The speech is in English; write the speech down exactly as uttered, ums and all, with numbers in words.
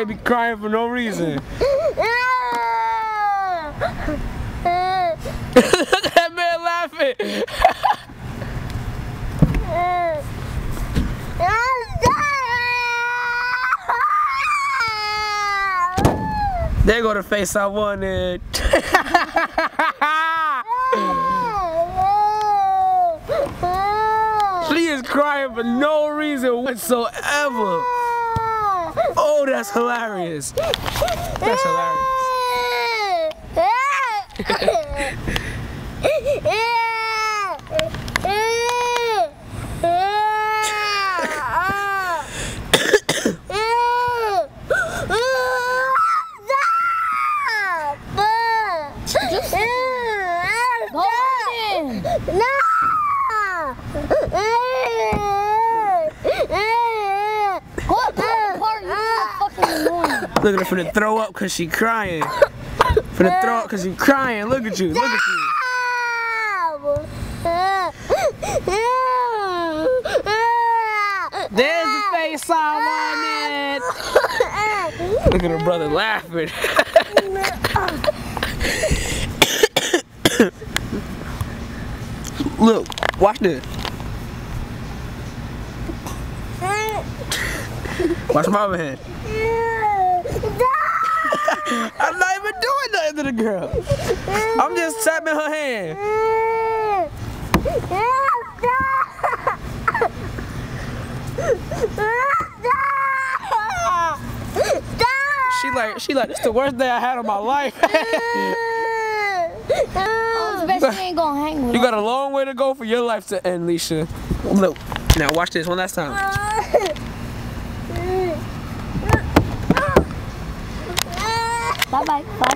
baby crying for no reason. Look at that man laughing. There go the face I wanted. She is crying for no reason whatsoever. Oh, that's hilarious. That's hilarious. Look at her finna throw up cause she crying. Finna throw up cause she crying. Look at you. Look at you. There's the face I wanted. Look at her brother laughing. Look, watch this. Watch my other hand. I'm not even doing nothing to the girl. I'm just tapping her hand. She like, she like, this is the worst day I had of my life. Oh, the best ain't gonna hang with You got a long way to go for your life to end, Leisha. Look, now watch this one last time. Bye bye. Bye.